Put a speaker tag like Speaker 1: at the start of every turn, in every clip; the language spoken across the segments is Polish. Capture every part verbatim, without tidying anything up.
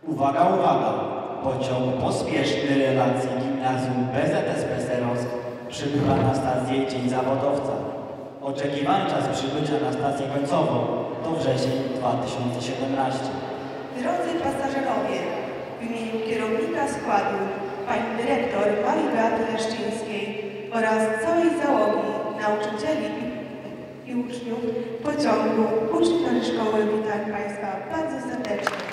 Speaker 1: Uwaga, uwaga! Pociąg pospieszny relacji Gimnazjum B Z S P Serowsk przybywa na stację Dzień Zawodowca. Oczekiwany czas przybycia na stację końcową to wrzesień dwa tysiące siedemnasty.
Speaker 2: Drodzy pasażerowie, w imieniu kierownika składu, pani dyrektor Marii Beaty Leszczyńskiej oraz całej załogi nauczycieli i uczniów pociągu uczniów szkoły witam Państwa bardzo serdecznie.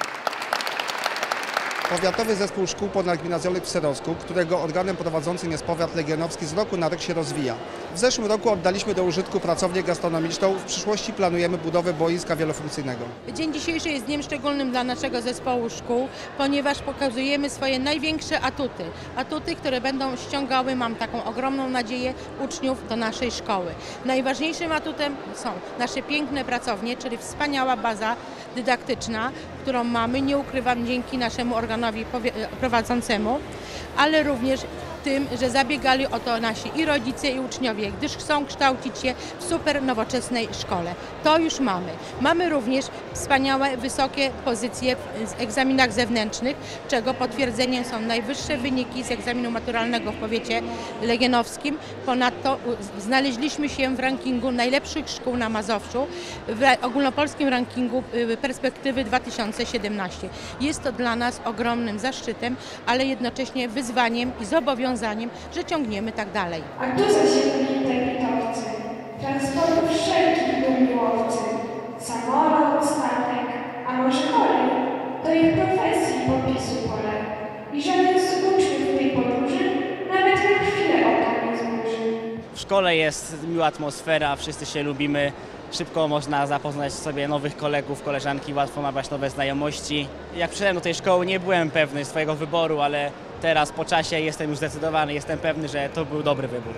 Speaker 3: Powiatowy Zespół Szkół Ponadgimnazjalnych w Serowsku, którego organem prowadzącym jest powiat legionowski, z roku na rok się rozwija. W zeszłym roku oddaliśmy do użytku pracownię gastronomiczną, w przyszłości planujemy budowę boiska wielofunkcyjnego.
Speaker 4: Dzień dzisiejszy jest dniem szczególnym dla naszego zespołu szkół, ponieważ pokazujemy swoje największe atuty. Atuty, które będą ściągały, mam taką ogromną nadzieję, uczniów do naszej szkoły. Najważniejszym atutem są nasze piękne pracownie, czyli wspaniała baza dydaktyczna, którą mamy, nie ukrywam, dzięki naszemu organowi prowadzącemu, ale również tym, że zabiegali o to nasi i rodzice, i uczniowie, gdyż chcą kształcić się w super nowoczesnej szkole. To już mamy. Mamy również wspaniałe, wysokie pozycje w egzaminach zewnętrznych, czego potwierdzeniem są najwyższe wyniki z egzaminu maturalnego w powiecie legionowskim. Ponadto znaleźliśmy się w rankingu najlepszych szkół na Mazowszu, w ogólnopolskim rankingu perspektywy dwa tysiące siedemnasty. Jest to dla nas ogromnym zaszczytem, ale jednocześnie wyzwaniem i zobowiązaniem, że ciągniemy tak dalej.
Speaker 5: A tu zasiedli internetowcy, transportu wszelkich dumniłowcy, samolot, statek, a może kolej, to ich profesji popisu pole. I żaden z uczniów tej podróży nawet na chwilę oka nie zmruży.
Speaker 6: W szkole jest miła atmosfera, wszyscy się lubimy. Szybko można zapoznać sobie nowych kolegów, koleżanki, łatwo nabrać nowe znajomości. Jak przyszedłem do tej szkoły, nie byłem pewny swojego wyboru, ale teraz po czasie jestem już zdecydowany, jestem pewny, że to był dobry wybór.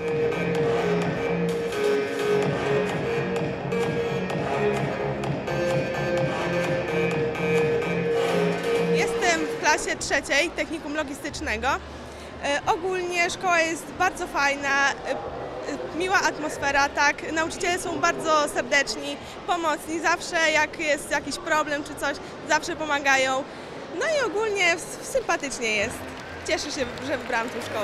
Speaker 7: Jestem w klasie trzeciej technikum logistycznego. Ogólnie szkoła jest bardzo fajna. Miła atmosfera, tak, nauczyciele są bardzo serdeczni, pomocni, zawsze jak jest jakiś problem czy coś, zawsze pomagają. No i ogólnie sympatycznie jest. Cieszę się, że wybrałam tę szkołę.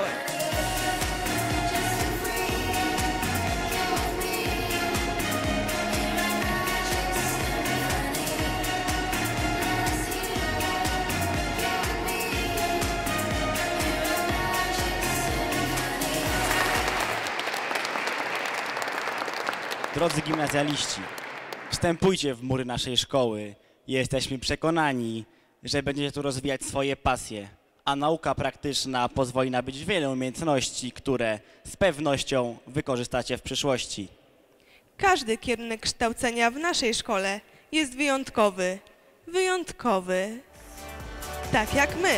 Speaker 6: Drodzy gimnazjaliści, wstępujcie w mury naszej szkoły. Jesteśmy przekonani, że będziecie tu rozwijać swoje pasje, a nauka praktyczna pozwoli nabyć wiele umiejętności, które z pewnością wykorzystacie w przyszłości.
Speaker 7: Każdy kierunek kształcenia w naszej szkole jest wyjątkowy. Wyjątkowy. Tak jak my.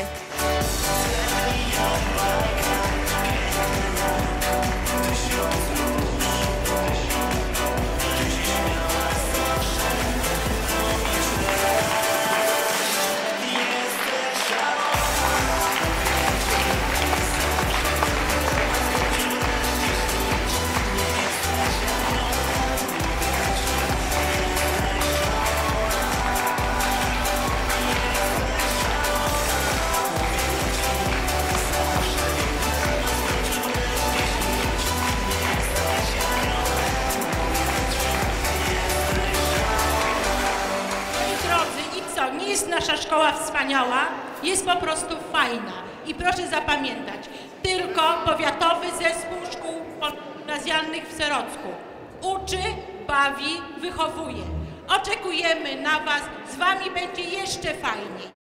Speaker 4: Nie jest nasza szkoła wspaniała, jest po prostu fajna. I proszę zapamiętać, tylko Powiatowy Zespół Szkół Ponadgimnazjalnych w Serowsku uczy, bawi, wychowuje. Oczekujemy na Was, z Wami będzie jeszcze fajniej.